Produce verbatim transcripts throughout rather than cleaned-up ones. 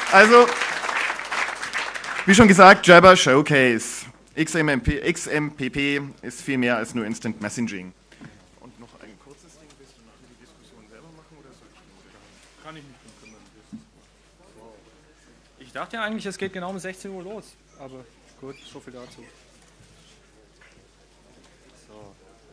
Also, wie schon gesagt, Jabber Showcase. X M P P ist viel mehr als nur Instant Messaging. Und noch ein kurzes Ding, willst du nachher die Diskussion selber machen oder soll ich? Kann ich mich drum kümmern. Ich dachte ja eigentlich, es geht genau um sechzehn Uhr los, aber gut, so viel dazu. So.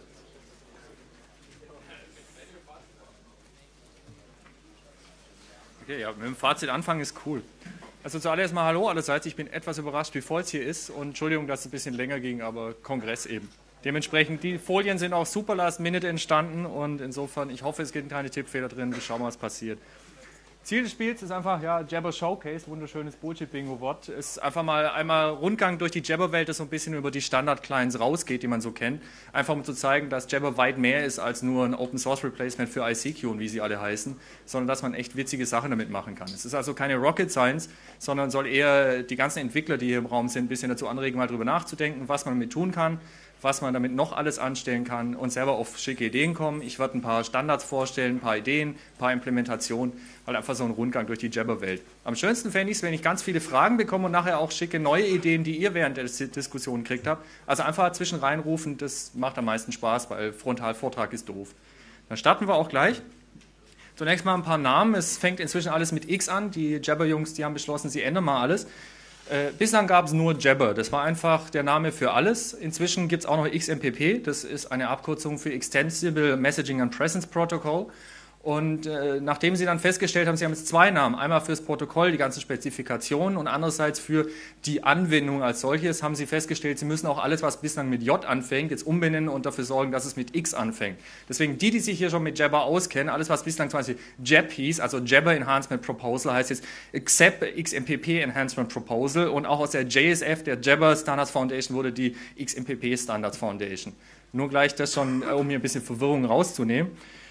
Okay, ja, mit dem Fazit anfangen ist cool. Also zuallererst mal hallo allerseits, ich bin etwas überrascht, wie voll es hier ist und Entschuldigung, dass es ein bisschen länger ging, aber Kongress eben. Dementsprechend, die Folien sind auch super last minute entstanden und insofern, ich hoffe, es gibt keine Tippfehler drin, wir schauen mal, was passiert. Ziel des Spiels ist einfach, ja, Jabber Showcase, wunderschönes Bullshit-Bingo-Wort, ist einfach mal einmal Rundgang durch die Jabber-Welt, das so ein bisschen über die Standard-Clients rausgeht, die man so kennt. Einfach um zu zeigen, dass Jabber weit mehr ist als nur ein Open-Source-Replacement für I C Q und wie sie alle heißen, sondern dass man echt witzige Sachen damit machen kann. Es ist also keine Rocket Science, sondern soll eher die ganzen Entwickler, die hier im Raum sind, ein bisschen dazu anregen, mal drüber nachzudenken, was man damit tun kann, was man damit noch alles anstellen kann und selber auf schicke Ideen kommen. Ich werde ein paar Standards vorstellen, ein paar Ideen, ein paar Implementationen, halt einfach so ein Rundgang durch die Jabber-Welt. Am schönsten fände ich es, wenn ich ganz viele Fragen bekomme und nachher auch schicke neue Ideen, die ihr während der Diskussion kriegt habt. Also einfach zwischen reinrufen, das macht am meisten Spaß, weil Frontalvortrag ist doof. Dann starten wir auch gleich. Zunächst mal ein paar Namen. Es fängt inzwischen alles mit X an. Die Jabber-Jungs, die haben beschlossen, sie ändern mal alles. Äh, bislang gab es nur Jabber, das war einfach der Name für alles. Inzwischen gibt es auch noch X M P P, das ist eine Abkürzung für Extensible Messaging and Presence Protocol. Und äh, nachdem sie dann festgestellt haben, sie haben jetzt zwei Namen, einmal fürs Protokoll, die ganzen Spezifikationen und andererseits für die Anwendung als solches, haben sie festgestellt, sie müssen auch alles, was bislang mit J anfängt, jetzt umbenennen und dafür sorgen, dass es mit X anfängt. Deswegen die, die sich hier schon mit Jabber auskennen, alles, was bislang zum Beispiel Jab hieß, also Jabber Enhancement Proposal, heißt jetzt Accept X M P P Enhancement Proposal und auch aus der J S F, der Jabber Standards Foundation, wurde die X M P P Standards Foundation. Nur gleich das schon, um hier ein bisschen Verwirrung rauszunehmen.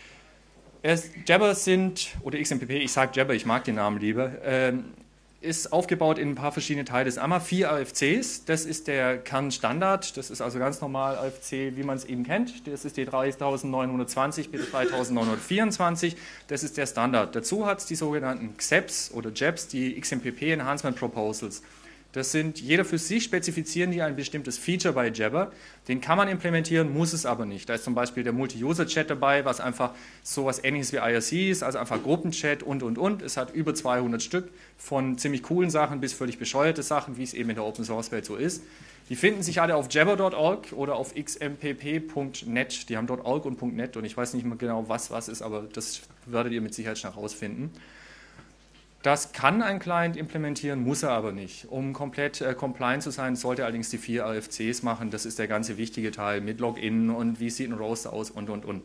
Jabber sind, oder X M P P, ich sage Jabber, ich mag den Namen lieber, äh, ist aufgebaut in ein paar verschiedene Teile. Das ist einmal vier R F Cs, das ist der Kernstandard, das ist also ganz normal R F C, wie man es eben kennt. Das ist die dreitausendneunhundertzwanzig bis dreitausendneunhundertvierundzwanzig, das ist der Standard. Dazu hat es die sogenannten X E Ps oder Jabs, die X M P P Enhancement Proposals. Das sind, jeder für sich spezifizieren die ein bestimmtes Feature bei Jabber. Den kann man implementieren, muss es aber nicht. Da ist zum Beispiel der Multi-User-Chat dabei, was einfach so was Ähnliches wie I R C ist, also einfach Gruppenchat und, und, und. Es hat über zweihundert Stück von ziemlich coolen Sachen bis völlig bescheuerte Sachen, wie es eben in der Open-Source-Welt so ist. Die finden sich alle auf jabber Punkt org oder auf x m p p Punkt net. Die haben dort org und .net und ich weiß nicht mehr genau, was was ist, aber das werdet ihr mit Sicherheit schnell herausfinden. Das kann ein Client implementieren, muss er aber nicht. Um komplett äh, compliant zu sein, sollte er allerdings die vier R F Cs machen. Das ist der ganze wichtige Teil mit Login und wie sieht ein Roster aus und, und, und.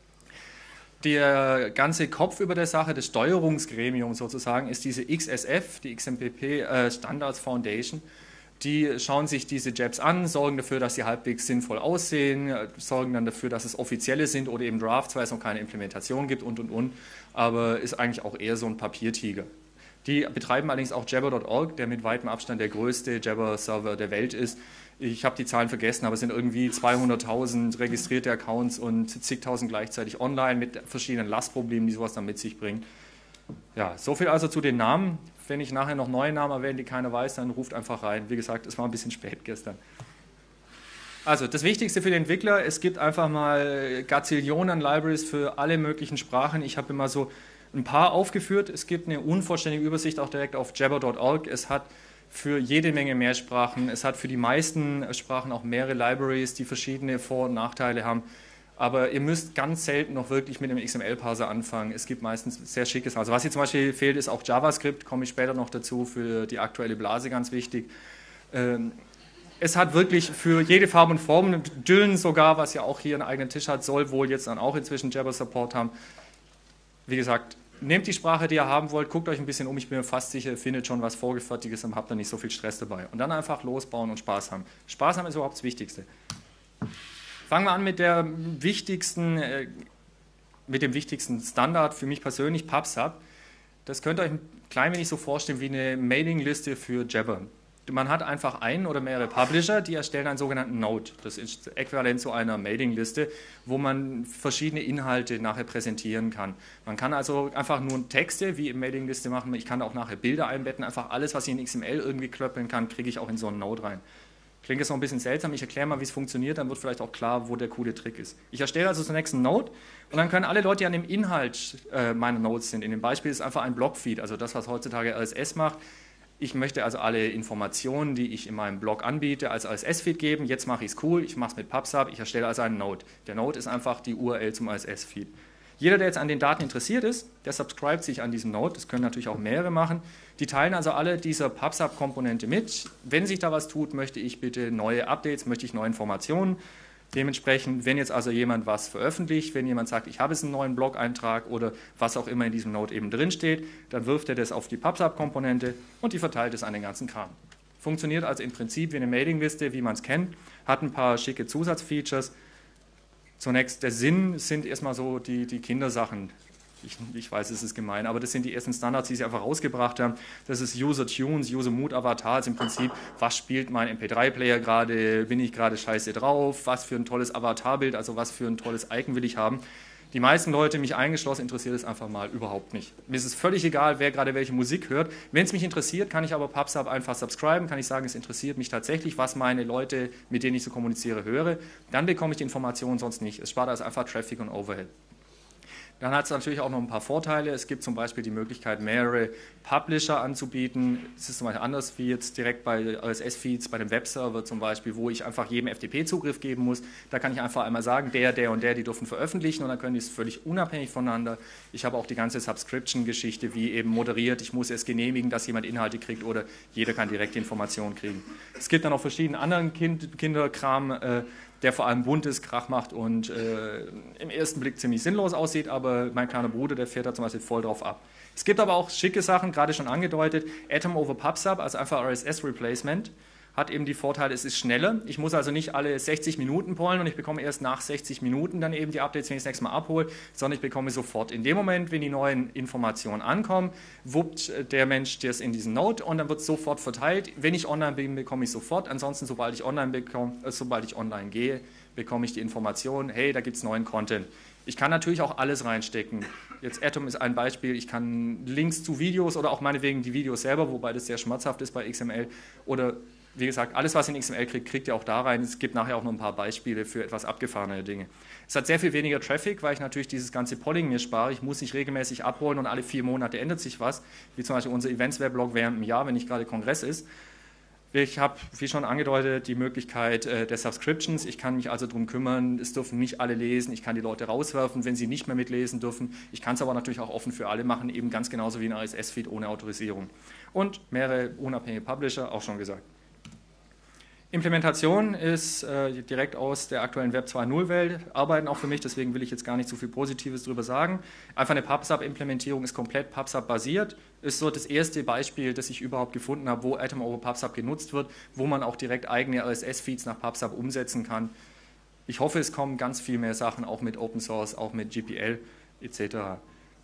Der ganze Kopf über der Sache, das Steuerungsgremium sozusagen, ist diese X S F, die X M P P äh, Standards Foundation. Die schauen sich diese Jabs an, sorgen dafür, dass sie halbwegs sinnvoll aussehen, sorgen dann dafür, dass es offizielle sind oder eben Drafts, weil es noch keine Implementation gibt und, und, und. Aber ist eigentlich auch eher so ein Papiertiger. Die betreiben allerdings auch jabber Punkt org, der mit weitem Abstand der größte Jabber-Server der Welt ist. Ich habe die Zahlen vergessen, aber es sind irgendwie zweihunderttausend registrierte Accounts und zigtausend gleichzeitig online mit verschiedenen Lastproblemen, die sowas dann mit sich bringen. Ja, so viel also zu den Namen. Wenn ich nachher noch neue Namen erwähne, die keiner weiß, dann ruft einfach rein. Wie gesagt, es war ein bisschen spät gestern. Also das Wichtigste für den Entwickler, es gibt einfach mal Gazillionen Libraries für alle möglichen Sprachen. Ich habe immer so ein paar aufgeführt. Es gibt eine unvollständige Übersicht auch direkt auf jabber Punkt org. Es hat für jede Menge mehr Sprachen. Es hat für die meisten Sprachen auch mehrere Libraries, die verschiedene Vor- und Nachteile haben. Aber ihr müsst ganz selten noch wirklich mit einem X M L-Parser anfangen. Es gibt meistens sehr schickes. Also was hier zum Beispiel fehlt, ist auch JavaScript, komme ich später noch dazu, für die aktuelle Blase ganz wichtig. Es hat wirklich für jede Farbe und Form, Dylan sogar, was ja auch hier einen eigenen Tisch hat, soll wohl jetzt dann auch inzwischen Jabber-Support haben. Wie gesagt, nehmt die Sprache, die ihr haben wollt, guckt euch ein bisschen um, ich bin mir fast sicher, ihr findet schon was Vorgefertigtes und habt da nicht so viel Stress dabei. Und dann einfach losbauen und Spaß haben. Spaß haben ist überhaupt das Wichtigste. Fangen wir an mit, der wichtigsten, äh, mit dem wichtigsten Standard für mich persönlich, PubSub. Das könnt ihr euch ein klein wenig so vorstellen wie eine Mailingliste für Jabber. Man hat einfach einen oder mehrere Publisher, die erstellen einen sogenannten Node. Das ist äquivalent zu einer Mailingliste, wo man verschiedene Inhalte nachher präsentieren kann. Man kann also einfach nur Texte wie in Mailingliste machen. Ich kann auch nachher Bilder einbetten. Einfach alles, was ich in X M L irgendwie klöppeln kann, kriege ich auch in so einen Node rein. Klingt jetzt noch ein bisschen seltsam. Ich erkläre mal, wie es funktioniert. Dann wird vielleicht auch klar, wo der coole Trick ist. Ich erstelle also zunächst einen Node und dann können alle Leute, die an dem Inhalt äh, meiner Nodes sind, in dem Beispiel ist einfach ein Blogfeed, also das, was heutzutage R S S macht. Ich möchte also alle Informationen, die ich in meinem Blog anbiete, als R S S-Feed geben. Jetzt mache ich es cool, ich mache es mit PubSub, ich erstelle also einen Node. Der Node ist einfach die U R L zum R S S-Feed. Jeder, der jetzt an den Daten interessiert ist, der subscribt sich an diesen Node. Das können natürlich auch mehrere machen. Die teilen also alle diese PubSub-Komponente mit. Wenn sich da was tut, möchte ich bitte neue Updates, möchte ich neue Informationen. Dementsprechend, wenn jetzt also jemand was veröffentlicht, wenn jemand sagt, ich habe jetzt einen neuen Blog-Eintrag oder was auch immer in diesem Node eben drin steht, dann wirft er das auf die PubSub-Komponente und die verteilt es an den ganzen Kram. Funktioniert also im Prinzip wie eine Mailingliste, wie man es kennt, hat ein paar schicke Zusatzfeatures. Zunächst der Sinn sind erstmal so die, die Kindersachen. Ich, ich weiß, es ist gemein, aber das sind die ersten Standards, die sie einfach rausgebracht haben. Das ist User Tunes, User Mood Avatar, ist im Prinzip, was spielt mein M P drei Player gerade, bin ich gerade scheiße drauf, was für ein tolles Avatarbild, also was für ein tolles Icon will ich haben. Die meisten Leute, mich eingeschlossen, interessiert es einfach mal überhaupt nicht. Mir ist es völlig egal, wer gerade welche Musik hört. Wenn es mich interessiert, kann ich aber PubSub einfach subscriben, kann ich sagen, es interessiert mich tatsächlich, was meine Leute, mit denen ich so kommuniziere, höre. Dann bekomme ich die Informationen, sonst nicht. Es spart also einfach Traffic und Overhead. Dann hat es natürlich auch noch ein paar Vorteile. Es gibt zum Beispiel die Möglichkeit, mehrere Publisher anzubieten. Es ist zum Beispiel anders wie jetzt direkt bei R S S-Feeds, bei dem Webserver zum Beispiel, wo ich einfach jedem F T P-Zugriff geben muss. Da kann ich einfach einmal sagen, der, der und der, die dürfen veröffentlichen und dann können die es völlig unabhängig voneinander. Ich habe auch die ganze Subscription-Geschichte, wie eben moderiert. Ich muss es genehmigen, dass jemand Inhalte kriegt oder jeder kann direkt die Informationen kriegen. Es gibt dann auch verschiedene anderen kind Kinderkram, äh, der vor allem bunt ist, Krach macht und äh, im ersten Blick ziemlich sinnlos aussieht, aber mein kleiner Bruder, der fährt da zum Beispiel voll drauf ab. Es gibt aber auch schicke Sachen, gerade schon angedeutet, Atom over PubSub, also einfach R S S-Replacement, hat eben die Vorteile, es ist schneller. Ich muss also nicht alle sechzig Minuten pollen und ich bekomme erst nach sechzig Minuten dann eben die Updates, wenn ich das nächste Mal abhole, sondern ich bekomme sofort. In dem Moment, wenn die neuen Informationen ankommen, wuppt der Mensch das in diesen Node und dann wird es sofort verteilt. Wenn ich online bin, bekomme ich sofort. Ansonsten, sobald ich online, bekomme, äh, sobald ich online gehe, bekomme ich die Information, hey, da gibt es neuen Content. Ich kann natürlich auch alles reinstecken. Jetzt Atom ist ein Beispiel, ich kann Links zu Videos oder auch meinetwegen die Videos selber, wobei das sehr schmerzhaft ist bei X M L, oder wie gesagt, alles, was in X M L kriegt, kriegt ihr auch da rein. Es gibt nachher auch noch ein paar Beispiele für etwas abgefahrenere Dinge. Es hat sehr viel weniger Traffic, weil ich natürlich dieses ganze Polling mir spare. Ich muss nicht regelmäßig abholen und alle vier Monate ändert sich was, wie zum Beispiel unser Events-Weblog während einem Jahr, wenn nicht gerade Kongress ist. Ich habe, wie schon angedeutet, die Möglichkeit äh, der Subscriptions. Ich kann mich also darum kümmern, es dürfen nicht alle lesen. Ich kann die Leute rauswerfen, wenn sie nicht mehr mitlesen dürfen. Ich kann es aber natürlich auch offen für alle machen, eben ganz genauso wie ein R S S-Feed ohne Autorisierung. Und mehrere unabhängige Publisher, auch schon gesagt. Implementation ist äh, direkt aus der aktuellen Web zwei Punkt null-Welt, arbeiten auch für mich, deswegen will ich jetzt gar nicht so viel Positives darüber sagen. Einfach eine PubSub-Implementierung ist komplett PubSub-basiert, ist so das erste Beispiel, das ich überhaupt gefunden habe, wo Atom over PubSub genutzt wird, wo man auch direkt eigene R S S-Feeds nach PubSub umsetzen kann. Ich hoffe, es kommen ganz viel mehr Sachen, auch mit Open Source, auch mit G P L et cetera.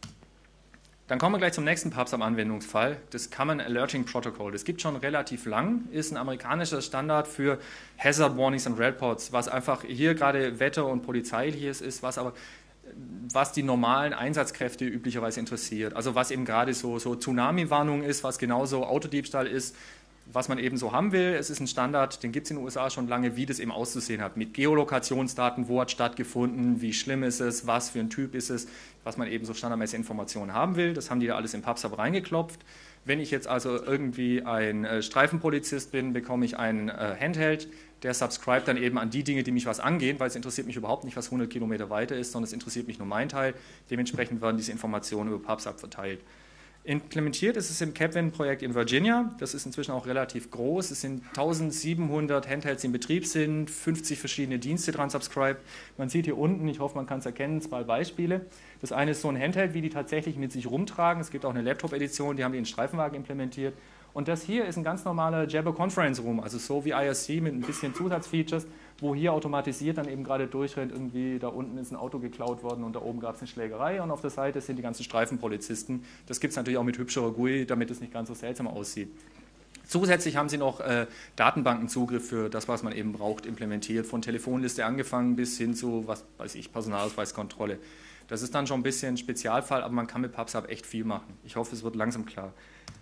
Dann kommen wir gleich zum nächsten PubSub-Anwendungsfall, das Common Alerting Protocol. Das gibt schon relativ lang, ist ein amerikanischer Standard für Hazard Warnings und Reports, was einfach hier gerade Wetter- und Polizeiliches ist, was aber was die normalen Einsatzkräfte üblicherweise interessiert. Also was eben gerade so, so Tsunami-Warnung ist, was genauso Autodiebstahl ist, was man eben so haben will. Es ist ein Standard, den gibt es in den U S A schon lange, wie das eben auszusehen hat. Mit Geolokationsdaten, wo hat stattgefunden, wie schlimm ist es, was für ein Typ ist es, was man eben so standardmäßige Informationen haben will. Das haben die da alles in PubSub reingeklopft. Wenn ich jetzt also irgendwie ein äh, Streifenpolizist bin, bekomme ich einen äh, Handheld, der subscribt dann eben an die Dinge, die mich was angehen, weil es interessiert mich überhaupt nicht, was hundert Kilometer weiter ist, sondern es interessiert mich nur mein Teil. Dementsprechend werden diese Informationen über PubSub verteilt. Implementiert ist es im Capwin-Projekt in Virginia. Das ist inzwischen auch relativ groß. Es sind eintausendsiebenhundert Handhelds, die in Betrieb sind, fünfzig verschiedene Dienste dran subscribed. Man sieht hier unten, ich hoffe, man kann es erkennen, zwei Beispiele. Das eine ist so ein Handheld, wie die tatsächlich mit sich rumtragen. Es gibt auch eine Laptop-Edition, die haben die in Streifenwagen implementiert. Und das hier ist ein ganz normaler Jabber Conference Room, also so wie I R C mit ein bisschen Zusatzfeatures, wo hier automatisiert dann eben gerade durchrennt, irgendwie da unten ist ein Auto geklaut worden und da oben gab es eine Schlägerei und auf der Seite sind die ganzen Streifenpolizisten. Das gibt es natürlich auch mit hübscherer G U I, damit es nicht ganz so seltsam aussieht. Zusätzlich haben sie noch äh, Datenbankenzugriff für das, was man eben braucht, implementiert, von Telefonliste angefangen bis hin zu, was weiß ich, Personalausweiskontrolle. Das ist dann schon ein bisschen ein Spezialfall, aber man kann mit PubSub echt viel machen. Ich hoffe, es wird langsam klar.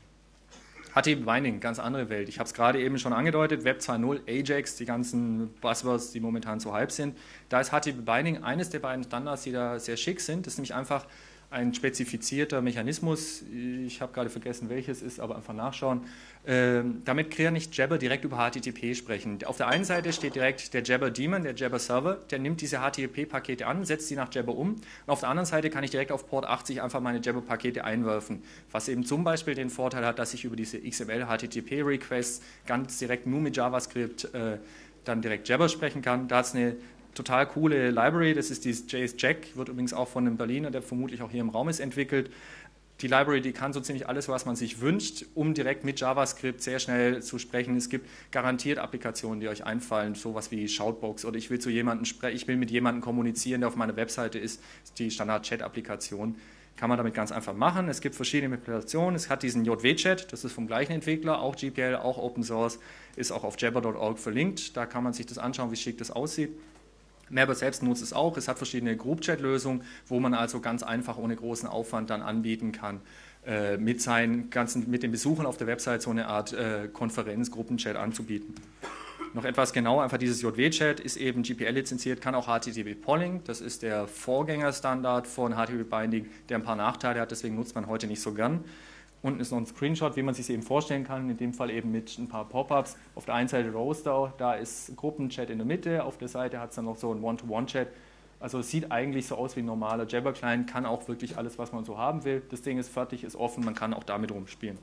H T T P Binding, ganz andere Welt. Ich habe es gerade eben schon angedeutet, Web zwei Punkt null, Ajax, die ganzen Buzzwords, die momentan so hype sind. Da ist H T T P Binding eines der beiden Standards, die da sehr schick sind. Das ist nämlich einfach ein spezifizierter Mechanismus, ich habe gerade vergessen, welches ist, aber einfach nachschauen. Ähm, damit kann nicht Jabber direkt über H T T P sprechen. Auf der einen Seite steht direkt der Jabber Daemon, der Jabber Server, der nimmt diese H T T P-Pakete an, setzt sie nach Jabber um. Und auf der anderen Seite kann ich direkt auf Port achtzig einfach meine Jabber-Pakete einwerfen, was eben zum Beispiel den Vorteil hat, dass ich über diese X M L-H T T P-Requests ganz direkt nur mit JavaScript äh, dann direkt Jabber sprechen kann. Da hat es eine total coole Library, das ist dieses J S Jack, wird übrigens auch von einem Berliner, der vermutlich auch hier im Raum ist, entwickelt. Die Library, die kann so ziemlich alles, was man sich wünscht, um direkt mit JavaScript sehr schnell zu sprechen. Es gibt garantiert Applikationen, die euch einfallen, sowas wie Shoutbox oder ich will zu jemandem sprechen, ich will mit jemandem kommunizieren, der auf meiner Webseite ist, die Standard-Chat-Applikation. Kann man damit ganz einfach machen. Es gibt verschiedene Applikationen. Es hat diesen J W-Chat, das ist vom gleichen Entwickler, auch G P L, auch Open Source, ist auch auf jabber Punkt org verlinkt. Da kann man sich das anschauen, wie schick das aussieht. Merber selbst nutzt es auch. Es hat verschiedene Group-Chat-Lösungen, wo man also ganz einfach ohne großen Aufwand dann anbieten kann, äh, mit seinen ganzen, mit den Besuchern auf der Website so eine Art äh, Konferenz, Gruppenchat anzubieten. Noch etwas genauer, einfach dieses J W-Chat ist eben G P L lizenziert, kann auch H T T P Polling, das ist der Vorgängerstandard von H T T P Binding, der ein paar Nachteile hat, deswegen nutzt man heute nicht so gern. Unten ist noch ein Screenshot, wie man sich eben vorstellen kann, in dem Fall eben mit ein paar Pop-ups. Auf der einen Seite Roaster, da ist Gruppenchat in der Mitte, auf der Seite hat es dann noch so ein One-to-One-Chat. Also es sieht eigentlich so aus wie ein normaler Jabber-Client, kann auch wirklich alles, was man so haben will. Das Ding ist fertig, ist offen, man kann auch damit rumspielen.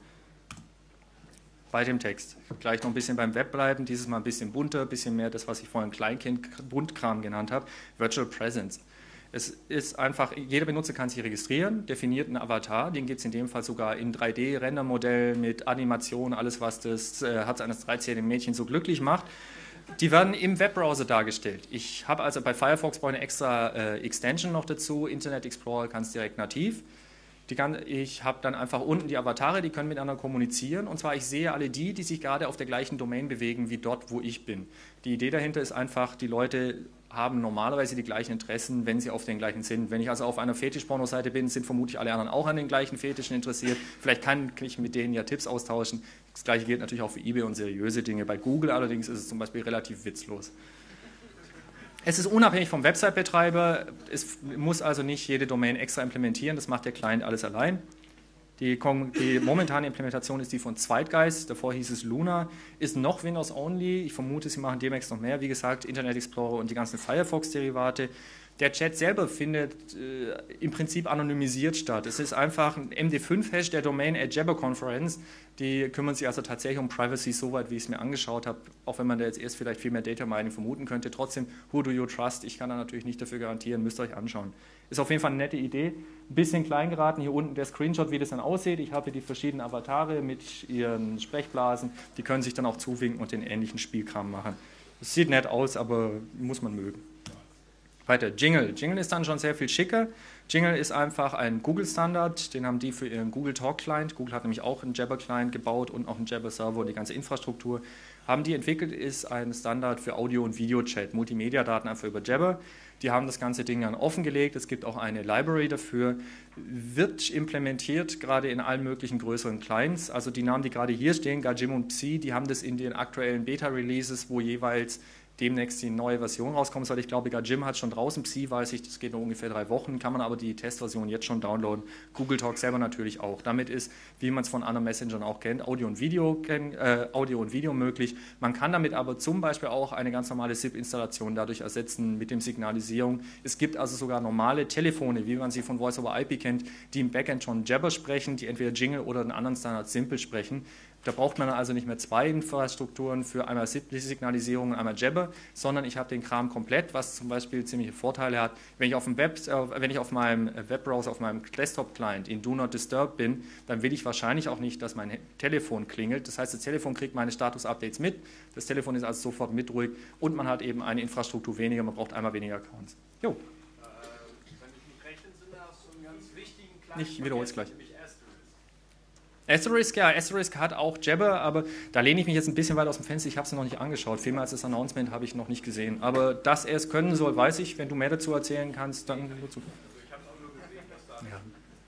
Bei dem Text. Gleich noch ein bisschen beim Web bleiben, dieses Mal ein bisschen bunter, ein bisschen mehr das, was ich vorhin Kleinkind-Buntkram genannt habe, Virtual Presence. Es ist einfach, jeder Benutzer kann sich registrieren, definiert einen Avatar, den gibt es in dem Fall sogar in drei D-Rendermodell mit Animation, alles was das äh, Herz eines dreizehnjährigen Mädchens so glücklich macht. Die werden im Webbrowser dargestellt. Ich habe also bei Firefox eine extra äh, Extension noch dazu, Internet Explorer kann es direkt nativ. Die kann, ich habe dann einfach unten die Avatare, die können miteinander kommunizieren und zwar ich sehe alle die, die sich gerade auf der gleichen Domain bewegen wie dort, wo ich bin. Die Idee dahinter ist einfach, die Leute haben normalerweise die gleichen Interessen, wenn sie auf den gleichen sind. Wenn ich also auf einer Fetisch-Porno-Seite bin, sind vermutlich alle anderen auch an den gleichen Fetischen interessiert. Vielleicht kann ich mit denen ja Tipps austauschen. Das Gleiche gilt natürlich auch für eBay und seriöse Dinge. Bei Google allerdings ist es zum Beispiel relativ witzlos. Es ist unabhängig vom Website-Betreiber. Es muss also nicht jede Domain extra implementieren. Das macht der Client alles allein. Die, die momentane Implementation ist die von Zweitgeist, davor hieß es Luna, ist noch Windows Only, ich vermute, sie machen demnächst noch mehr, wie gesagt, Internet Explorer und die ganzen Firefox-Derivate. Der Chat selber findet äh, im Prinzip anonymisiert statt. Es ist einfach ein M D fünf Hash der Domain at Jabber Conference. Die kümmern sich also tatsächlich um Privacy, soweit wie ich es mir angeschaut habe, auch wenn man da jetzt erst vielleicht viel mehr Data Mining vermuten könnte. Trotzdem, who do you trust? Ich kann da natürlich nicht dafür garantieren, müsst ihr euch anschauen. Ist auf jeden Fall eine nette Idee. Ein bisschen klein geraten, hier unten der Screenshot, wie das dann aussieht. Ich habe hier die verschiedenen Avatare mit ihren Sprechblasen. Die können sich dann auch zuwinken und den ähnlichen Spielkram machen. Das sieht nett aus, aber muss man mögen. Weiter, Jingle. Jingle ist dann schon sehr viel schicker. Jingle ist einfach ein Google-Standard, den haben die für ihren Google Talk-Client. Google hat nämlich auch einen Jabber-Client gebaut und auch einen Jabber-Server und die ganze Infrastruktur. Haben die entwickelt, ist ein Standard für Audio- und Video-Chat, Multimedia-Daten einfach über Jabber. Die haben das ganze Ding dann offengelegt. Es gibt auch eine Library dafür. Wird implementiert, gerade in allen möglichen größeren Clients. Also die Namen, die gerade hier stehen, Gajim und Psi, die haben das in den aktuellen Beta-Releases, wo jeweils demnächst die neue Version rauskommen soll. Ich glaube, Gajim hat schon draußen, Psi weiß ich, das geht noch ungefähr drei Wochen, kann man aber die Testversion jetzt schon downloaden. Google Talk selber natürlich auch. Damit ist, wie man es von anderen Messengern auch kennt, Audio und Video, äh, Audio und Video möglich. Man kann damit aber zum Beispiel auch eine ganz normale S I P-Installation dadurch ersetzen mit dem Signalisierung. Es gibt also sogar normale Telefone, wie man sie von Voice over I P kennt, die im Backend schon Jabber sprechen, die entweder Jingle oder einen anderen Standard Simple sprechen. Da braucht man also nicht mehr zwei Infrastrukturen für einmal S I P-Signalisierung und einmal Jabber, sondern ich habe den Kram komplett, was zum Beispiel ziemliche Vorteile hat. Wenn ich auf dem Web, äh, wenn ich auf meinem Webbrowser, auf meinem Desktop-Client in Do Not Disturb bin, dann will ich wahrscheinlich auch nicht, dass mein Telefon klingelt. Das heißt, das Telefon kriegt meine Status-Updates mit, das Telefon ist also sofort mit ruhig und man hat eben eine Infrastruktur weniger, man braucht einmal weniger Accounts. Jo. Äh, wenn ich mich recht entsinne, hast du einen ganz wichtigen kleinen... Ich wiederhole es gleich. Asterisk, ja, Asterisk hat auch Jabber, aber da lehne ich mich jetzt ein bisschen weit aus dem Fenster, ich habe es noch nicht angeschaut. Viel mehr als das Announcement habe ich noch nicht gesehen. Aber dass er es können soll, weiß ich. Wenn du mehr dazu erzählen kannst, dann dazu. Ja.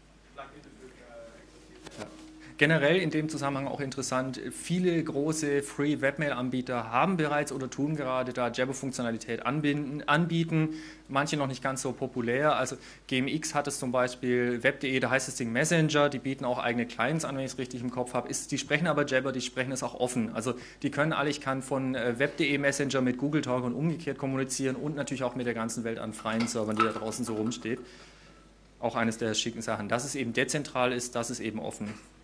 Generell in dem Zusammenhang auch interessant, viele große Free-Webmail-Anbieter haben bereits oder tun gerade da Jabber-Funktionalität anbieten, manche noch nicht ganz so populär. Also G M X hat es zum Beispiel, web punkt de, da heißt das Ding Messenger, die bieten auch eigene Clients an, wenn ich es richtig im Kopf habe. Ist, die sprechen aber Jabber, die sprechen es auch offen. Also die können alle, ich kann von web punkt de Messenger mit Google Talk und umgekehrt kommunizieren und natürlich auch mit der ganzen Welt an freien Servern, die da draußen so rumsteht. Auch eines der schicken Sachen. Dass es eben dezentral ist, das ist eben offen.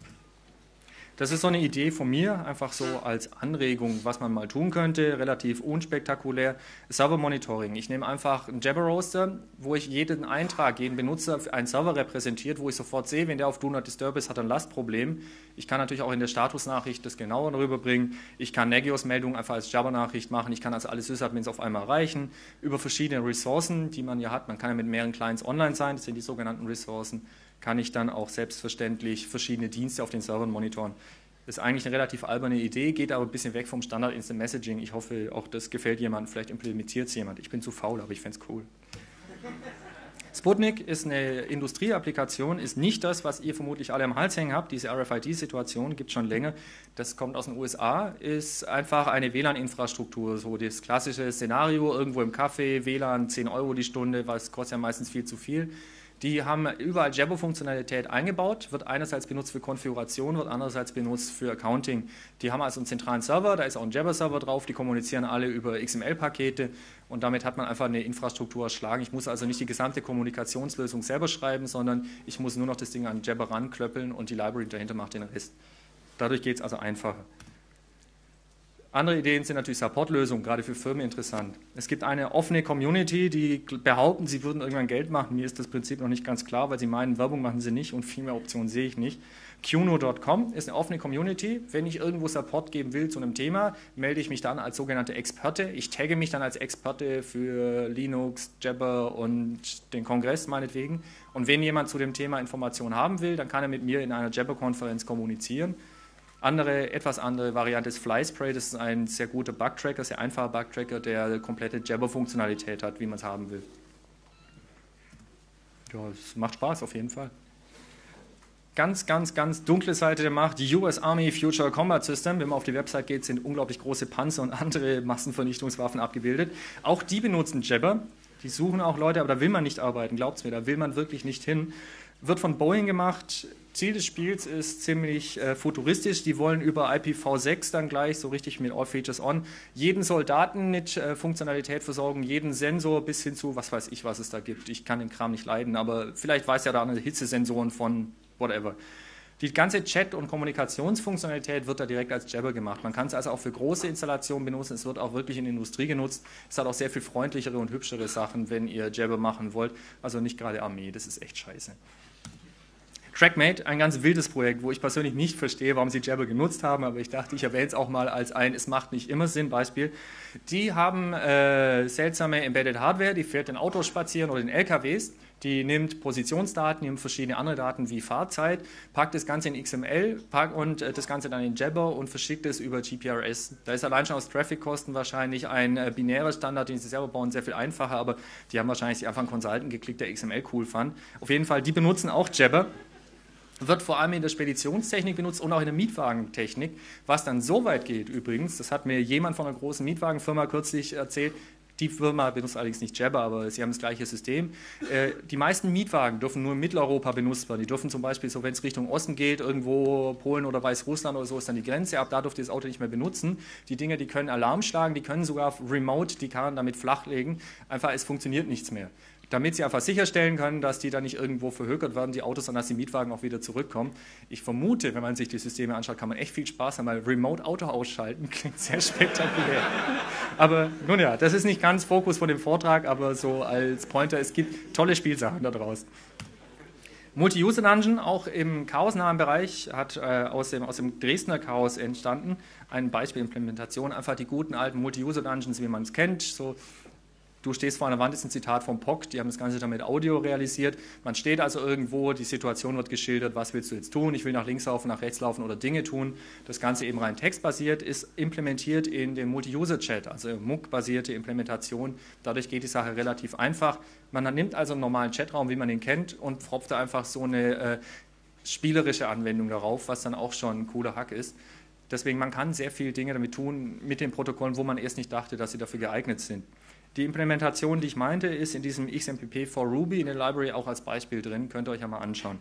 Das ist so eine Idee von mir, einfach so als Anregung, was man mal tun könnte, relativ unspektakulär. Server Monitoring. Ich nehme einfach einen Jabber Roaster, wo ich jeden Eintrag, jeden Benutzer für einen Server repräsentiert, wo ich sofort sehe, wenn der auf Do Not Disturb ist, hat er ein Lastproblem. Ich kann natürlich auch in der Statusnachricht das genauer darüber bringen. Ich kann Nagios-Meldungen einfach als Jabber-Nachricht machen. Ich kann also alle Sysadmins auf einmal erreichen. Über verschiedene Ressourcen, die man ja hat. Man kann ja mit mehreren Clients online sein, das sind die sogenannten Ressourcen. Kann ich dann auch selbstverständlich verschiedene Dienste auf den Servern monitoren. Das ist eigentlich eine relativ alberne Idee, geht aber ein bisschen weg vom Standard Instant Messaging. Ich hoffe, auch das gefällt jemandem, vielleicht implementiert es jemand. Ich bin zu faul, aber ich fände es cool. Sputnik ist eine Industrieapplikation, ist nicht das, was ihr vermutlich alle am Hals hängen habt. Diese R F I D-Situation gibt es schon länger. Das kommt aus den U S A, ist einfach eine W L A N-Infrastruktur. So das klassische Szenario, irgendwo im Café, W L A N, zehn Euro die Stunde, was kostet ja meistens viel zu viel. Die haben überall Jabber-Funktionalität eingebaut, wird einerseits benutzt für Konfiguration, wird andererseits benutzt für Accounting. Die haben also einen zentralen Server, da ist auch ein Jabber-Server drauf, die kommunizieren alle über X M L-Pakete und damit hat man einfach eine Infrastruktur erschlagen. Ich muss also nicht die gesamte Kommunikationslösung selber schreiben, sondern ich muss nur noch das Ding an Jabber ranklöppeln und die Library dahinter macht den Rest. Dadurch geht es also einfacher. Andere Ideen sind natürlich Support-Lösungen, gerade für Firmen interessant. Es gibt eine offene Community, die behaupten, sie würden irgendwann Geld machen. Mir ist das Prinzip noch nicht ganz klar, weil sie meinen, Werbung machen sie nicht und viel mehr Optionen sehe ich nicht. Quno Punkt com ist eine offene Community. Wenn ich irgendwo Support geben will zu einem Thema, melde ich mich dann als sogenannte Experte. Ich tagge mich dann als Experte für Linux, Jabber und den Kongress meinetwegen. Und wenn jemand zu dem Thema Informationen haben will, dann kann er mit mir in einer Jabber-Konferenz kommunizieren. Andere, etwas andere Variante ist FlySpray, das ist ein sehr guter Bug-Tracker, sehr einfacher Bug-Tracker, der komplette Jabber-Funktionalität hat, wie man es haben will. Ja, es macht Spaß auf jeden Fall. Ganz, ganz, ganz dunkle Seite der Macht, die U S Army Future Combat System. Wenn man auf die Website geht, sind unglaublich große Panzer und andere Massenvernichtungswaffen abgebildet. Auch die benutzen Jabber. Die suchen auch Leute, aber da will man nicht arbeiten, glaubt es mir, da will man wirklich nicht hin. Wird von Boeing gemacht. Ziel des Spiels ist ziemlich äh, futuristisch. Die wollen über I P v sechs dann gleich, so richtig mit All Features On, jeden Soldaten mit äh, Funktionalität versorgen, jeden Sensor bis hin zu, was weiß ich, was es da gibt. Ich kann den Kram nicht leiden, aber vielleicht weiß ja da andere Hitzesensoren von whatever. Die ganze Chat- und Kommunikationsfunktionalität wird da direkt als Jabber gemacht. Man kann es also auch für große Installationen benutzen. Es wird auch wirklich in der Industrie genutzt. Es hat auch sehr viel freundlichere und hübschere Sachen, wenn ihr Jabber machen wollt. Also nicht gerade Armee, das ist echt scheiße. TrackMate, ein ganz wildes Projekt, wo ich persönlich nicht verstehe, warum sie Jabber genutzt haben, aber ich dachte, ich erwähne es auch mal als ein, es macht nicht immer Sinn, Beispiel. Die haben äh, seltsame Embedded Hardware, die fährt in Autos spazieren oder in L K Ws, die nimmt Positionsdaten, nimmt verschiedene andere Daten wie Fahrzeit, packt das Ganze in X M L packt und äh, das Ganze dann in Jabber und verschickt es über G P R S. Da ist allein schon aus Traffic-Kosten wahrscheinlich ein äh, binärer Standard, den sie selber bauen, sehr viel einfacher, aber die haben wahrscheinlich sich einfach einen Consultant geklickt, der X M L cool fand. Auf jeden Fall, die benutzen auch Jabber. Wird vor allem in der Speditionstechnik benutzt und auch in der Mietwagentechnik, was dann so weit geht übrigens, das hat mir jemand von einer großen Mietwagenfirma kürzlich erzählt, die Firma benutzt allerdings nicht Jabber, aber sie haben das gleiche System. Äh, die meisten Mietwagen dürfen nur in Mitteleuropa benutzt werden. Die dürfen zum Beispiel, so wenn es Richtung Osten geht, irgendwo Polen oder Weißrussland oder so ist dann die Grenze, ab da dürft ihr das Auto nicht mehr benutzen. Die Dinge, die können Alarm schlagen, die können sogar remote die Karren damit flachlegen. Einfach, es funktioniert nichts mehr. Damit sie einfach sicherstellen können, dass die dann nicht irgendwo verhökert werden, die Autos, sondern dass die Mietwagen auch wieder zurückkommen. Ich vermute, wenn man sich die Systeme anschaut, kann man echt viel Spaß haben, weil Remote Auto ausschalten klingt sehr spektakulär. Aber nun ja, das ist nicht ganz Fokus von dem Vortrag, aber so als Pointer, es gibt tolle Spielsachen da draußen. Multi-User-Dungeon, auch im chaosnahen Bereich, hat äh, aus, dem, aus dem Dresdner Chaos entstanden. Ein Beispiel Implementation, einfach die guten alten Multi-User-Dungeons, wie man es kennt, so Du stehst vor einer Wand, ist ein Zitat vom P O C, die haben das Ganze damit Audio realisiert. Man steht also irgendwo, die Situation wird geschildert, was willst du jetzt tun? Ich will nach links laufen, nach rechts laufen oder Dinge tun. Das Ganze eben rein textbasiert, ist implementiert in den Multi-User-Chat, also M O O C-basierte Implementation. Dadurch geht die Sache relativ einfach. Man nimmt also einen normalen Chatraum, wie man ihn kennt, und pfropft da einfach so eine äh, spielerische Anwendung darauf, was dann auch schon ein cooler Hack ist. Deswegen, man kann sehr viele Dinge damit tun, mit den Protokollen, wo man erst nicht dachte, dass sie dafür geeignet sind. Die Implementation, die ich meinte, ist in diesem X M P P for Ruby in der Library auch als Beispiel drin, könnt ihr euch ja mal anschauen.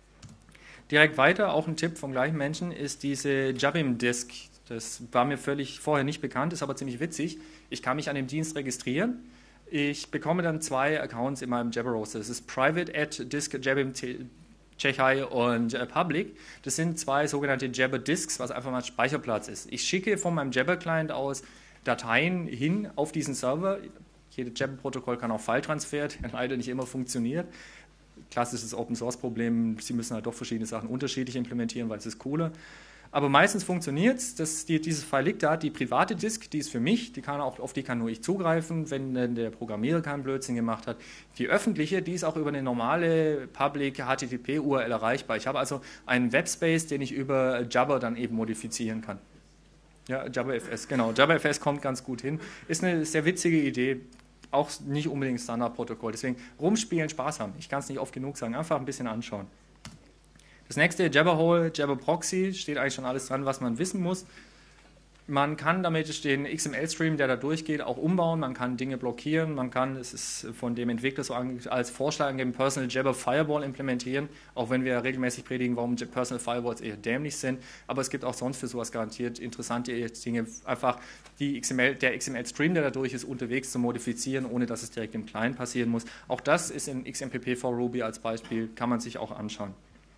Direkt weiter, auch ein Tipp vom gleichen Menschen, ist diese Jabim-Disk. Das war mir völlig vorher nicht bekannt, ist aber ziemlich witzig. Ich kann mich an dem Dienst registrieren. Ich bekomme dann zwei Accounts in meinem Jabber Roster. Das ist Private at Disk Jabim Chechai und äh, Public. Das sind zwei sogenannte Jabber Disks, was einfach mal Speicherplatz ist. Ich schicke von meinem Jabber Client aus Dateien hin auf diesen Server. Jedes Jabber-Protokoll kann auch File-Transfer, der leider nicht immer funktioniert. Klassisches Open-Source-Problem, sie müssen halt doch verschiedene Sachen unterschiedlich implementieren, weil es ist cooler. Aber meistens funktioniert es, die, dieses File liegt da, die private Disk, die ist für mich, die kann auch, auf die kann nur ich zugreifen, wenn äh, der Programmierer keinen Blödsinn gemacht hat. Die öffentliche, die ist auch über eine normale Public H T T P-U R L erreichbar. Ich habe also einen Webspace, den ich über Jabber dann eben modifizieren kann. Ja, JabberFS, genau. JabberFS kommt ganz gut hin. Ist eine sehr witzige Idee, auch nicht unbedingt Standardprotokoll. Deswegen rumspielen, Spaß haben. Ich kann es nicht oft genug sagen, einfach ein bisschen anschauen. Das nächste, Jabberhole, Jabber Proxy, steht eigentlich schon alles dran, was man wissen muss. Man kann damit den X M L-Stream, der da durchgeht, auch umbauen. Man kann Dinge blockieren. Man kann, es ist von dem Entwickler so als Vorschlag angegeben, Personal Jabber Firewall implementieren, auch wenn wir regelmäßig predigen, warum Personal Firewalls eher dämlich sind. Aber es gibt auch sonst für sowas garantiert interessante Dinge. Einfach die X M L, der X M L-Stream, der da durch ist, unterwegs zu modifizieren, ohne dass es direkt im Client passieren muss. Auch das ist in X M P P for Ruby als Beispiel, kann man sich auch anschauen.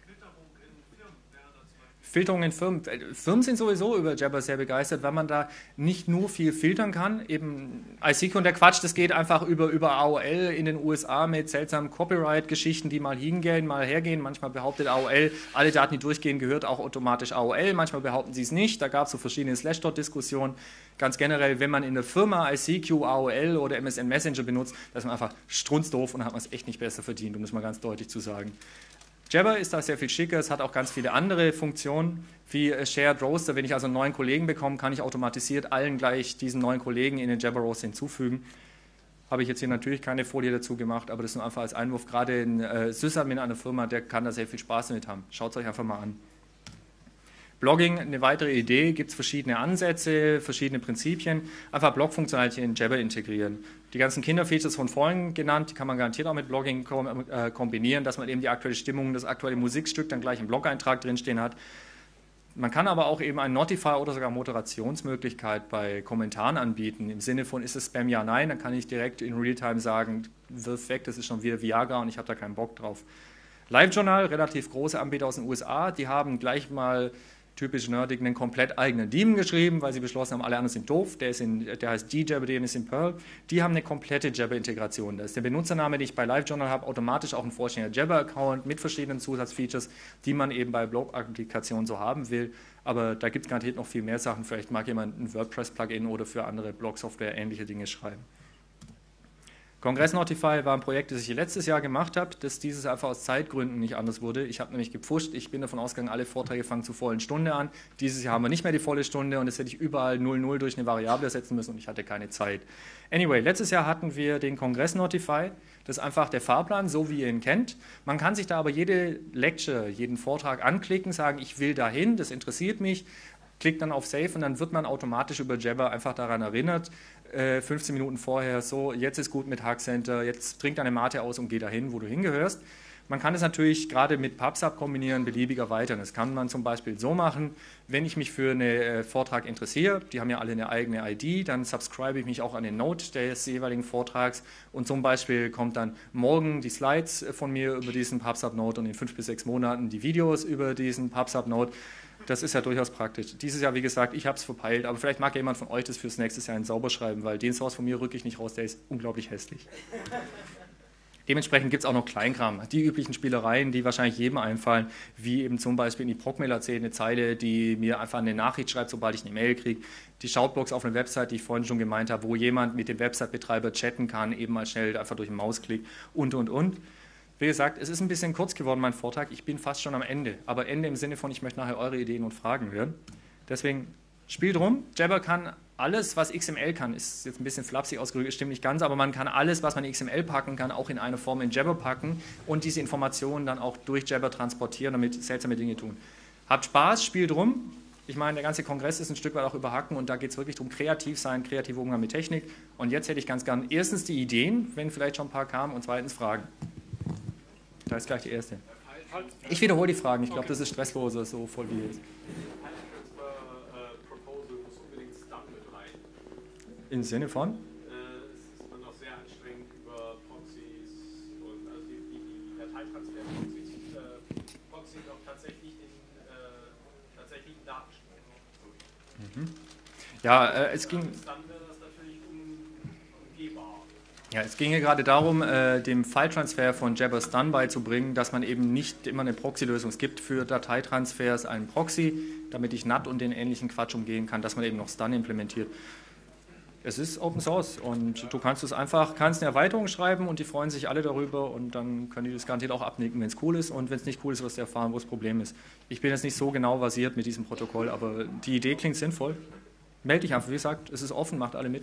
Filterung in Firmen. Firmen sind sowieso über Jabber sehr begeistert, weil man da nicht nur viel filtern kann. Eben I C Q und der Quatsch, das geht einfach über, über A O L in den U S A mit seltsamen Copyright-Geschichten, die mal hingehen, mal hergehen. Manchmal behauptet A O L, alle Daten, die durchgehen, gehört auch automatisch A O L. Manchmal behaupten sie es nicht. Da gab es so verschiedene Slashdot-Diskussionen. Ganz generell, wenn man in der Firma I C Q, A O L oder M S N Messenger benutzt, da ist man einfach strunzdoof und dann hat man es echt nicht besser verdient, um das mal ganz deutlich zu sagen. Jabber ist da sehr viel schicker, es hat auch ganz viele andere Funktionen, wie Shared Roster. Wenn ich also einen neuen Kollegen bekomme, kann ich automatisiert allen gleich diesen neuen Kollegen in den Jabber Roster hinzufügen. Habe ich jetzt hier natürlich keine Folie dazu gemacht, aber das ist nur einfach als Einwurf. Gerade ein äh, Sysadmin einer Firma, der kann da sehr viel Spaß damit haben. Schaut es euch einfach mal an. Blogging, eine weitere Idee, gibt es verschiedene Ansätze, verschiedene Prinzipien. Einfach Blog-Funktionalität in Jabber integrieren. Die ganzen Kinderfeatures von vorhin genannt, die kann man garantiert auch mit Blogging kom äh, kombinieren, dass man eben die aktuelle Stimmung, das aktuelle Musikstück dann gleich im Blog-Eintrag drinstehen hat. Man kann aber auch eben ein Notify oder sogar Moderationsmöglichkeit bei Kommentaren anbieten. Im Sinne von, ist es Spam, ja, nein, dann kann ich direkt in Realtime sagen, wirf weg, das ist schon wieder Viagra und ich habe da keinen Bock drauf. LiveJournal, relativ große Anbieter aus den U S A, die haben gleich mal typisch nerdig einen komplett eigenen Daemon geschrieben, weil sie beschlossen haben, alle anderen sind doof. Der, ist in, der heißt djabber, der ist in Perl. Die haben eine komplette Jabber-Integration. Da ist der Benutzername, den ich bei LiveJournal habe, automatisch auch ein vollständiger Jabber-Account mit verschiedenen Zusatzfeatures, die man eben bei Blog-Applikationen so haben will. Aber da gibt es garantiert noch viel mehr Sachen. Vielleicht mag jemand ein WordPress-Plugin oder für andere Blog-Software ähnliche Dinge schreiben. Kongress Notify war ein Projekt, das ich letztes Jahr gemacht habe, das dieses einfach aus Zeitgründen nicht anders wurde. Ich habe nämlich gepfuscht, ich bin davon ausgegangen, alle Vorträge fangen zur vollen Stunde an. Dieses Jahr haben wir nicht mehr die volle Stunde und jetzt hätte ich überall null null durch eine Variable ersetzen müssen und ich hatte keine Zeit. Anyway, letztes Jahr hatten wir den Kongress Notify, das ist einfach der Fahrplan, so wie ihr ihn kennt. Man kann sich da aber jede Lecture, jeden Vortrag anklicken, sagen, ich will dahin, das interessiert mich. Klickt dann auf Save und dann wird man automatisch über Jabber einfach daran erinnert, äh, fünfzehn Minuten vorher, so, jetzt ist gut mit Hack Center, jetzt trink deine Mate aus und geh dahin, wo du hingehörst. Man kann es natürlich gerade mit PubSub kombinieren, beliebig erweitern. Das kann man zum Beispiel so machen, wenn ich mich für einen äh, Vortrag interessiere, die haben ja alle eine eigene I D, dann subscribe ich mich auch an den Note des jeweiligen Vortrags und zum Beispiel kommt dann morgen die Slides von mir über diesen PubSub-Note und in fünf bis sechs Monaten die Videos über diesen PubSub-Note. Das ist ja durchaus praktisch. Dieses Jahr, wie gesagt, ich habe es verpeilt, aber vielleicht mag ja jemand von euch das fürs nächste Jahr in sauber schreiben, weil den Source von mir rücke ich nicht raus, der ist unglaublich hässlich. Dementsprechend gibt es auch noch Kleinkram, die üblichen Spielereien, die wahrscheinlich jedem einfallen, wie eben zum Beispiel in die Procmail-Erzähl eine Zeile, die mir einfach eine Nachricht schreibt, sobald ich eine Mail kriege. Die Shoutbox auf einer Website, die ich vorhin schon gemeint habe, wo jemand mit dem Website-Betreiber chatten kann, eben mal schnell einfach durch den Mausklick und, und, und. Wie gesagt, es ist ein bisschen kurz geworden, mein Vortrag. Ich bin fast schon am Ende. Aber Ende im Sinne von, ich möchte nachher eure Ideen und Fragen hören. Deswegen spielt rum. Jabber kann alles, was X M L kann, ist jetzt ein bisschen flapsig ausgedrückt, stimmt nicht ganz, aber man kann alles, was man in X M L packen kann, auch in eine Form in Jabber packen und diese Informationen dann auch durch Jabber transportieren, damit seltsame Dinge tun. Habt Spaß, spielt rum. Ich meine, der ganze Kongress ist ein Stück weit auch über Hacken und da geht es wirklich darum, kreativ sein, kreativer Umgang mit Technik. Und jetzt hätte ich ganz gern erstens die Ideen, wenn vielleicht schon ein paar kamen, und zweitens Fragen. Da ist gleich die erste. Ich wiederhole die Fragen, ich glaube, das ist stressloser, so voll wie jetzt. Im Sinne von? Äh, es ist immer noch sehr anstrengend über Proxys und also die, die, die Dateitransfer-Proxys, äh, Proxy noch tatsächlich den äh, tatsächlichen Datenstrom. Mhm. Ja, äh, es ging. Dann wäre das natürlich umgehbar. Ja, es ging ja gerade darum, äh, dem File-Transfer von Jabber Stun beizubringen, dass man eben nicht immer eine Proxy-Lösung, es gibt für Dateitransfers einen Proxy, damit ich N A T und den ähnlichen Quatsch umgehen kann, dass man eben noch Stun implementiert. Es ist Open Source und du kannst es einfach, kannst eine Erweiterung schreiben und die freuen sich alle darüber und dann können die das garantiert auch abnicken, wenn es cool ist, und wenn es nicht cool ist, wirst du erfahren, wo das Problem ist. Ich bin jetzt nicht so genau versiert mit diesem Protokoll, aber die Idee klingt sinnvoll. Meld dich einfach, wie gesagt, es ist offen, macht alle mit.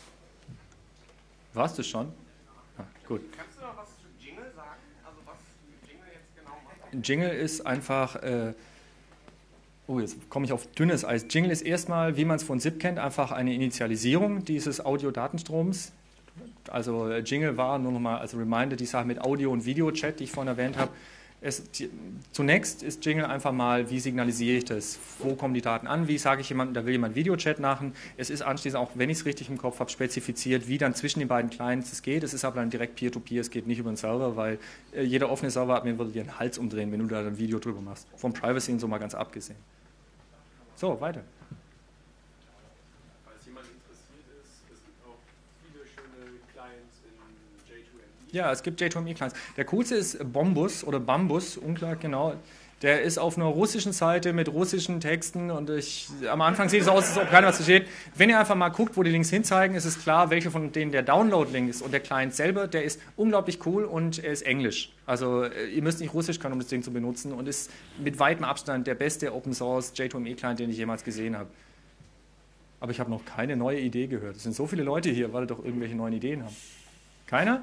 Warst du schon? Ah, gut. Kannst du noch was zu Jingle sagen? Also was Jingle jetzt genau macht? Jingle ist einfach... Äh, Oh, jetzt komme ich auf dünnes Eis. Jingle ist erstmal, wie man es von S I P kennt, einfach eine Initialisierung dieses Audiodatenstroms. Also Jingle war, nur nochmal als Reminder, die Sache mit Audio- und Video-Chat, die ich vorhin erwähnt habe. Es, die, zunächst ist Jingle einfach mal, wie signalisiere ich das? Wo kommen die Daten an? Wie sage ich jemandem, da will jemand Videochat machen? Es ist anschließend auch, wenn ich es richtig im Kopf habe, spezifiziert, wie dann zwischen den beiden Clients es geht. Es ist aber dann direkt Peer-to-Peer, es geht nicht über den Server, weil äh, jeder offene Server-Admin würde dir den Hals umdrehen, wenn du da ein Video drüber machst. Vom Privacy und so mal ganz abgesehen. So, weiter. Falls jemand interessiert ist, es gibt auch viele schöne Clients in J zwei M E. Ja, es gibt J zwei M E-Clients. Der coolste ist Bombus oder Bambus, unklar genau. Der ist auf einer russischen Seite mit russischen Texten und ich, am Anfang sieht es aus, als ob keiner was versteht. Wenn ihr einfach mal guckt, wo die Links hinzeigen, ist es klar, welche von denen der Download-Link ist. Und der Client selber, der ist unglaublich cool und er ist Englisch. Also ihr müsst nicht Russisch können, um das Ding zu benutzen, und ist mit weitem Abstand der beste Open-Source J zwei M E-Client, den ich jemals gesehen habe. Aber ich habe noch keine neue Idee gehört. Es sind so viele Leute hier, weil doch irgendwelche neuen Ideen haben. Keiner?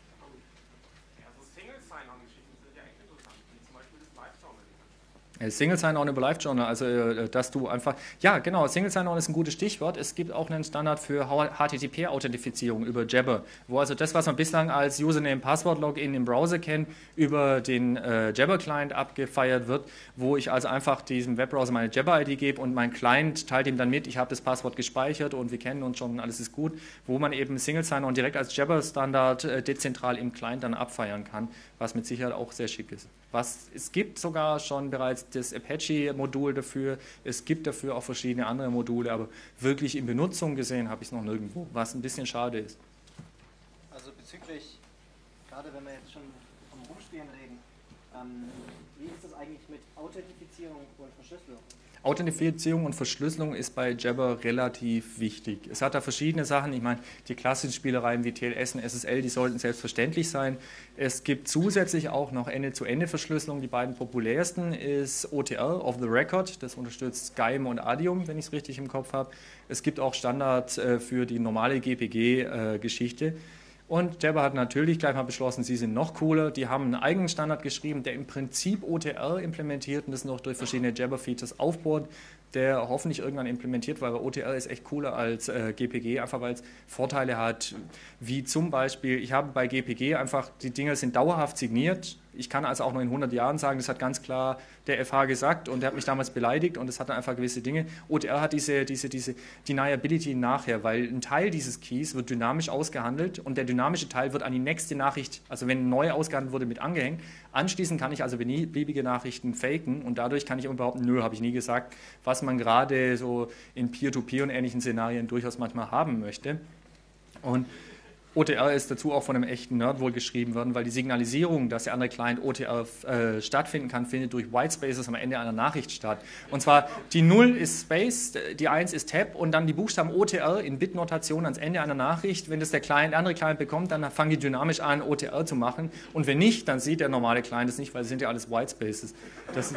Single Sign-On über LiveJournal, also dass du einfach, ja genau, Single Sign-On ist ein gutes Stichwort. Es gibt auch einen Standard für H T T P-Authentifizierung über Jabber, wo also das, was man bislang als Username-Passwort-Login im Browser kennt, über den äh, Jabber-Client abgefeiert wird, wo ich also einfach diesem Webbrowser meine Jabber-I D gebe und mein Client teilt ihm dann mit, ich habe das Passwort gespeichert und wir kennen uns schon, alles ist gut, wo man eben Single Sign-On direkt als Jabber-Standard äh, dezentral im Client dann abfeiern kann, was mit Sicherheit auch sehr schick ist. Was, es gibt sogar schon bereits das Apache-Modul dafür, es gibt dafür auch verschiedene andere Module, aber wirklich in Benutzung gesehen habe ich es noch nirgendwo, was ein bisschen schade ist. Also bezüglich, gerade wenn wir jetzt schon vom Rumspielen reden, ähm, wie ist das eigentlich mit Authentifizierung und Verschlüsselung? Authentifizierung und Verschlüsselung ist bei Jabber relativ wichtig. Es hat da verschiedene Sachen. Ich meine, die klassischen Spielereien wie T L S und S S L, die sollten selbstverständlich sein. Es gibt zusätzlich auch noch Ende-zu-Ende-Verschlüsselung. Die beiden populärsten ist O T R, Off the Record. Das unterstützt Skyrim und Adium, wenn ich es richtig im Kopf habe. Es gibt auch Standards äh, für die normale G P G-Geschichte. Äh, Und Jabber hat natürlich gleich mal beschlossen, sie sind noch cooler. Die haben einen eigenen Standard geschrieben, der im Prinzip O T R implementiert und das noch durch verschiedene Jabber-Features aufbaut, der hoffentlich irgendwann implementiert, weil O T R ist echt cooler als äh, G P G, einfach weil es Vorteile hat, wie zum Beispiel, ich habe bei G P G einfach, die Dinger sind dauerhaft signiert. Ich kann also auch noch in hundert Jahren sagen, das hat ganz klar der F H gesagt und der hat mich damals beleidigt und es hat dann einfach gewisse Dinge. O T R hat diese, diese, diese Deniability nachher, weil ein Teil dieses Keys wird dynamisch ausgehandelt und der dynamische Teil wird an die nächste Nachricht, also wenn neu ausgehandelt wurde, mit angehängt. Anschließend kann ich also beliebige Nachrichten faken und dadurch kann ich überhaupt, nö, habe ich nie gesagt, was man gerade so in Peer-to-Peer und ähnlichen Szenarien durchaus manchmal haben möchte. Und O T R ist dazu auch von einem echten Nerd wohl geschrieben worden, weil die Signalisierung, dass der andere Client O T R äh, stattfinden kann, findet durch Whitespaces am Ende einer Nachricht statt. Und zwar die null ist Space, die eins ist Tab und dann die Buchstaben O T R in Bitnotation ans Ende einer Nachricht. Wenn das der Client, der andere Client bekommt, dann fangen die dynamisch an, O T R zu machen. Und wenn nicht, dann sieht der normale Client es nicht, weil es sind ja alles Whitespaces. Das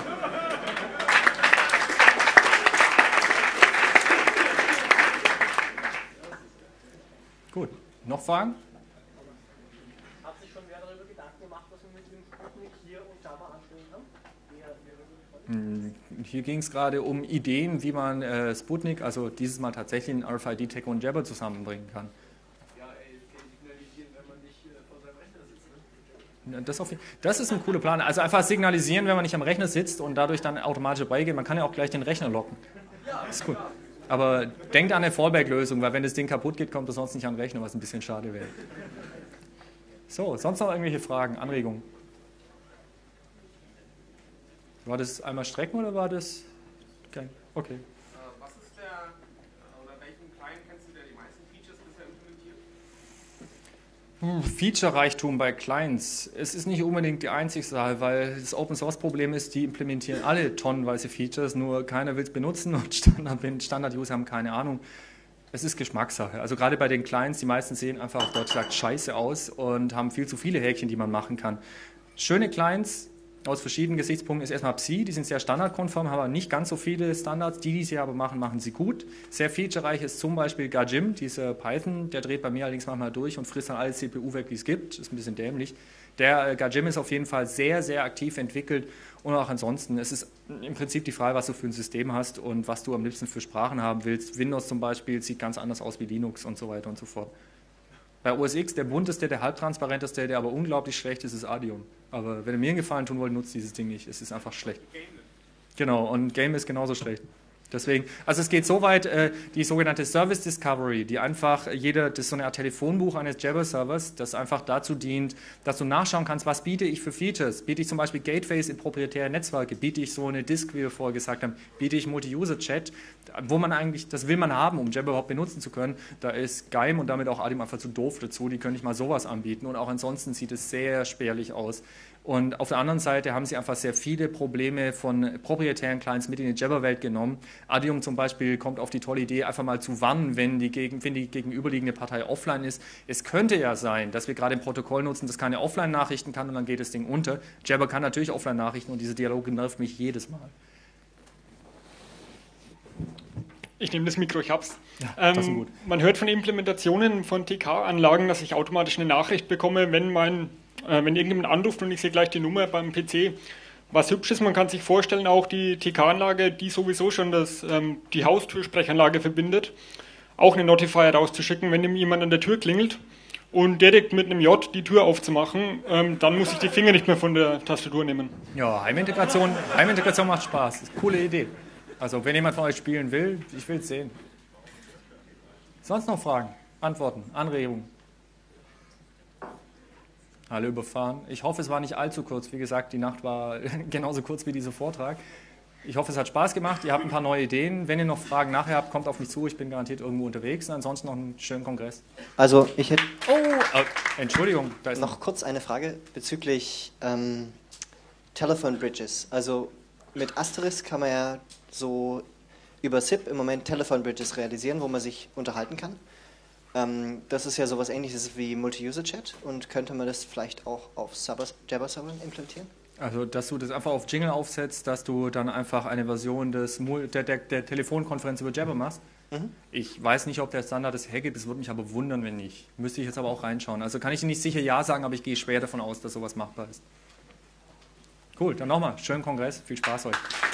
Gut, noch Fragen? Hat sich schon wer darüber Gedanken gemacht, was wir mit dem Sputnik hier und Java anstellen haben? Hier ging es gerade um Ideen, wie man äh, Sputnik, also dieses Mal tatsächlich in R F I D-Tag und Jabber zusammenbringen kann. Ja, ey, signalisieren, wenn man nicht äh, vor seinem Rechner sitzt. Ne? Das, auf, das ist ein cooler Plan. Also einfach signalisieren, wenn man nicht am Rechner sitzt und dadurch dann automatisch beigehen. Man kann ja auch gleich den Rechner locken. Ja, das ist cool. Aber denkt an eine Fallback-Lösung, weil wenn das Ding kaputt geht, kommt das sonst nicht an den Rechner, was ein bisschen schade wäre. So, sonst noch irgendwelche Fragen, Anregungen? War das einmal Strecken oder war das... Okay. okay. Äh, was ist der, oder welchen Client kennst du, der die meisten Features bisher implementiert? Feature-Reichtum bei Clients. Es ist nicht unbedingt die einzige Sache, weil das Open-Source-Problem ist, die implementieren alle tonnenweise Features, nur keiner will es benutzen und Standard-User haben keine Ahnung. Es ist Geschmackssache. Also gerade bei den Clients, die meisten sehen einfach auf Deutsch gesagt scheiße aus und haben viel zu viele Häkchen, die man machen kann. Schöne Clients aus verschiedenen Gesichtspunkten ist erstmal Psi, die sind sehr standardkonform, haben aber nicht ganz so viele Standards. Die, die sie aber machen, machen sie gut. Sehr featurereich ist zum Beispiel Gajim, dieser Python, der dreht bei mir allerdings manchmal durch und frisst dann alle C P U weg, die es gibt. Ist ein bisschen dämlich. Der äh, Gajim ist auf jeden Fall sehr, sehr aktiv entwickelt und auch ansonsten. Es ist im Prinzip die Frage, was du für ein System hast und was du am liebsten für Sprachen haben willst. Windows zum Beispiel sieht ganz anders aus wie Linux und so weiter und so fort. Bei O S X, der bunteste, der halbtransparenteste, der aber unglaublich schlecht ist, ist Adium. Aber wenn ihr mir einen Gefallen tun wollt, nutzt dieses Ding nicht. Es ist einfach schlecht. Genau, und Game ist genauso schlecht. Deswegen, also es geht so weit, äh, die sogenannte Service Discovery, die einfach jeder, das ist so eine Art Telefonbuch eines Jabber-Servers, das einfach dazu dient, dass du nachschauen kannst, was biete ich für Features. Biete ich zum Beispiel Gateways in proprietäre Netzwerke, biete ich so eine Disk, wie wir vorher gesagt haben, biete ich Multi-User-Chat, wo man eigentlich, das will man haben, um Jabber überhaupt benutzen zu können. Da ist Geim und damit auch Adium einfach zu doof dazu, die können nicht mal sowas anbieten und auch ansonsten sieht es sehr spärlich aus. Und auf der anderen Seite haben sie einfach sehr viele Probleme von proprietären Clients mit in die Jabber-Welt genommen. Adium zum Beispiel kommt auf die tolle Idee, einfach mal zu warnen, wenn die, gegen, wenn die gegenüberliegende Partei offline ist. Es könnte ja sein, dass wir gerade ein Protokoll nutzen, das keine Offline-Nachrichten kann und dann geht das Ding unter. Jabber kann natürlich Offline-Nachrichten und diese Dialoge nervt mich jedes Mal. Ich nehme das Mikro, ich hab's. Ja, das ist gut. Man hört von Implementationen von T K-Anlagen, dass ich automatisch eine Nachricht bekomme, wenn mein äh, wenn irgendjemand anruft und ich sehe gleich die Nummer beim P C. Was hübsch ist, man kann sich vorstellen, auch die T K-Anlage, die sowieso schon das, ähm, die Haustürsprechanlage verbindet, auch eine Notifier rauszuschicken, wenn jemand an der Tür klingelt und direkt mit einem J die Tür aufzumachen, ähm, dann muss ich die Finger nicht mehr von der Tastatur nehmen. Ja, Heimintegration, Heimintegration macht Spaß. Das ist eine coole Idee. Also, wenn jemand von euch spielen will, ich will es sehen. Sonst noch Fragen, Antworten, Anregungen? Alle überfahren. Ich hoffe, es war nicht allzu kurz. Wie gesagt, die Nacht war genauso kurz wie dieser Vortrag. Ich hoffe, es hat Spaß gemacht. Ihr habt ein paar neue Ideen. Wenn ihr noch Fragen nachher habt, kommt auf mich zu. Ich bin garantiert irgendwo unterwegs. Und ansonsten noch einen schönen Kongress. Also, ich hätte Oh, äh, Entschuldigung. Da ist noch kurz eine Frage bezüglich ähm, Telephone Bridges. Also, mit Asterisk kann man ja so über S I P im Moment Telephone Bridges realisieren, wo man sich unterhalten kann. Ähm, das ist ja sowas Ähnliches wie Multi-User-Chat und könnte man das vielleicht auch auf Jabber-Servern implementieren? Also, dass du das einfach auf Jingle aufsetzt, dass du dann einfach eine Version des, der, der, der Telefonkonferenz über Jabber machst. Mhm. Ich weiß nicht, ob der Standard das hergibt, es würde mich aber wundern, wenn nicht. Müsste ich jetzt aber auch reinschauen. Also kann ich nicht sicher Ja sagen, aber ich gehe schwer davon aus, dass sowas machbar ist. Cool, dann nochmal. Schönen Kongress, viel Spaß euch.